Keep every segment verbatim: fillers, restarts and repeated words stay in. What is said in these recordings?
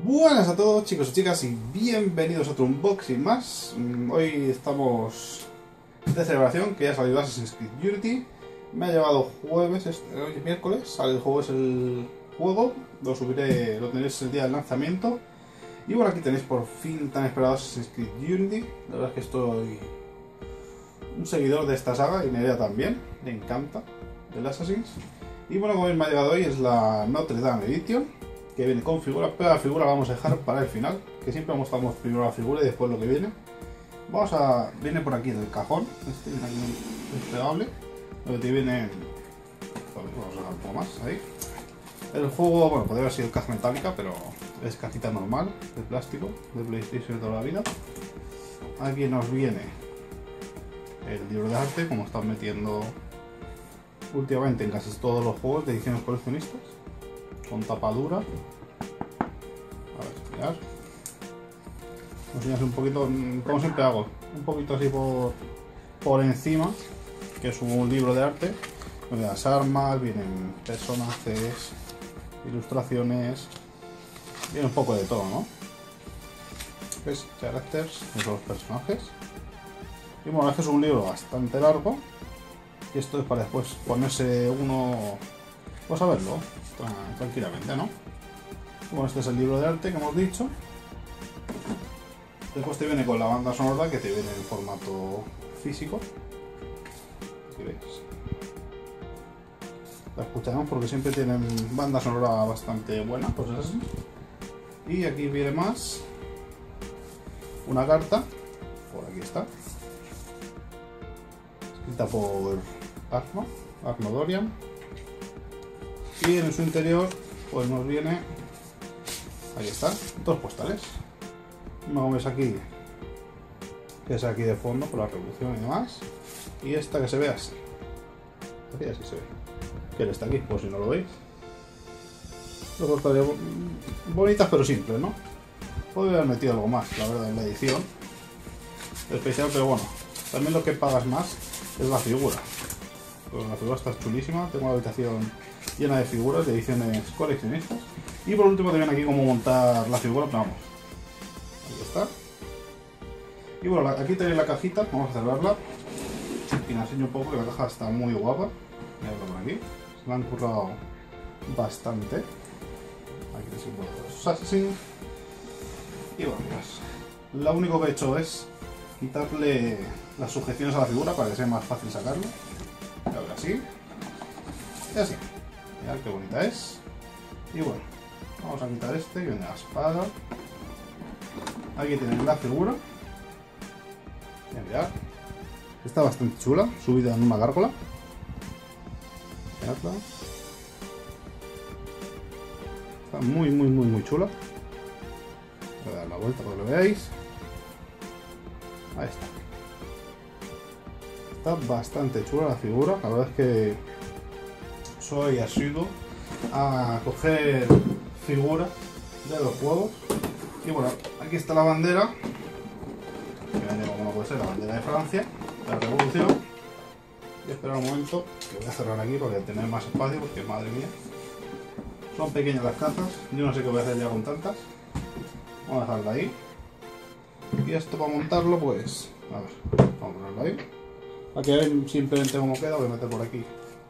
Buenas a todos chicos y chicas y bienvenidos a otro unboxing más. Hoy estamos de celebración, que ya ha salido Assassin's Creed Unity. Me ha llevado jueves, hoy es miércoles, sale el jueves el juego. Lo subiré, lo tenéis el día del lanzamiento. Y bueno, aquí tenéis por fin tan esperado Assassin's Creed Unity. La verdad es que estoy un seguidor de esta saga y Nerea también, le encanta el Assassin's. Y bueno, como me ha llegado hoy es la Notre Dame Edition, que viene con figura, pero la figura la vamos a dejar para el final, que siempre mostramos primero la figura y después lo que viene. Vamos a... viene por aquí en el cajón, este viene aquí desplegable, lo que viene... vamos a dejar un poco más, ahí. El juego, bueno, podría haber sido caja metálica, pero es cajita normal, de plástico, de PlayStation de toda la vida. Aquí nos viene el libro de arte, como están metiendo últimamente en casi todos los juegos de ediciones coleccionistas, con tapadura. A ver, mirad. Os enseñas un poquito, como siempre hago, un poquito así por, por encima, que es un libro de arte, donde las armas, vienen personajes, ilustraciones, viene un poco de todo, ¿no? ¿Ves? Characters de todos los personajes. Y bueno, es que es un libro bastante largo, y esto es para después ponerse uno, pues a verlo tranquilamente, ¿no? Bueno, este es el libro de arte que hemos dicho. Después te viene con la banda sonora, que te viene en formato físico. Si veis, la escucharemos porque siempre tienen banda sonora bastante buena, pues es así. Y aquí viene más una carta, por aquí está, escrita por Arno, Arno Dorian. Y en su interior pues nos viene, ahí está, dos postales. Como ves aquí, que es aquí de fondo por la revolución y demás, y esta que se ve así, así, así se ve, que él está aquí, por si no lo veis. Dos postales bonitas pero simples, ¿no? Podría haber metido algo más, la verdad, en la edición especial, pero bueno, también lo que pagas más es la figura. Pues la figura está chulísima, tengo la habitación llena de figuras de ediciones coleccionistas. Y por último te viene aquí cómo montar la figura, pero vamos, ahí está. Y bueno, aquí tenéis la cajita, vamos a cerrarla y la enseño un poco, que la caja está muy guapa. Mirad por aquí, se la han currado bastante. Aquí tenéis un poco de los Assassin's. Y bueno, pues lo único que he hecho es quitarle las sujeciones a la figura para que sea más fácil sacarlo. Y ahora así, y así. Mirad qué bonita es. Y bueno, vamos a quitar este, que viene la espada. Aquí tenéis la figura. Mirad, está bastante chula, subida en una gárgola. Miradla. Está muy, muy, muy, muy chula. Voy a dar la vuelta para que lo veáis. Ahí está. Está bastante chula la figura. La verdad es que soy asiduo a coger figuras de los juegos. Y bueno, aquí está la bandera, que viene como no puede ser, la bandera de Francia, de la Revolución. Y esperar un momento, que voy a cerrar aquí para tener más espacio, porque madre mía, son pequeñas las cajas. Yo no sé qué voy a hacer ya con tantas. Vamos a dejarla ahí. Y esto para montarlo, pues, a ver, vamos a ponerlo ahí. Aquí ven simplemente cómo queda, voy a meter por aquí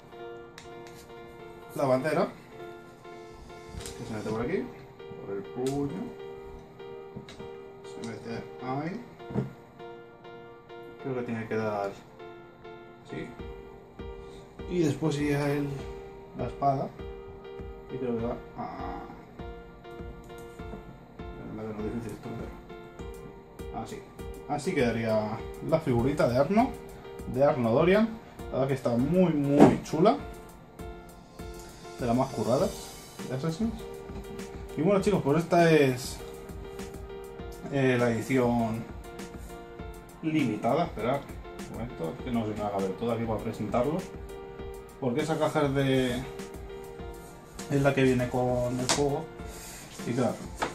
la bandera, que se mete por aquí, por el puño, se mete ahí, creo que tiene que dar así, y después iría el, la espada, y creo que va a... lo difícil esto de ver. Así, así quedaría la figurita de Arno, de Arno Dorian. La verdad que está muy muy chula, de las más curradas de Assassin's. Y bueno chicos, pues esta es eh, la edición limitada. Esperad un momento, es que no se me haga ver todo aquí para presentarlo, porque esa caja es de es la que viene con el juego, y claro,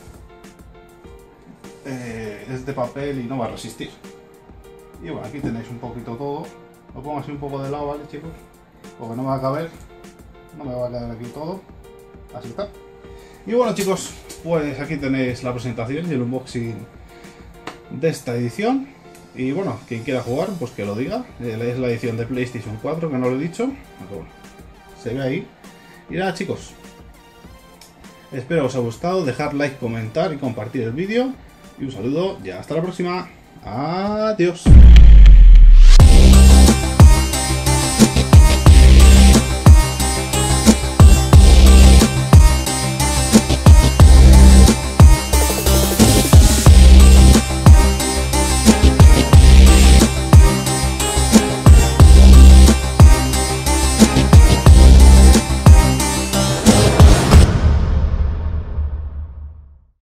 eh, es de papel y no va a resistir. Y bueno, aquí tenéis un poquito todo. Lo pongo así un poco de lado, ¿vale chicos? Porque no me va a caber, no me va a caber aquí todo. Así está. Y bueno chicos, pues aquí tenéis la presentación y el unboxing de esta edición. Y bueno, quien quiera jugar, pues que lo diga. Es la edición de PlayStation cuatro, que no lo he dicho. Pero bueno, se ve ahí. Y nada, chicos, espero os haya gustado. Dejar like, comentar y compartir el vídeo. Y un saludo y hasta la próxima. Adiós.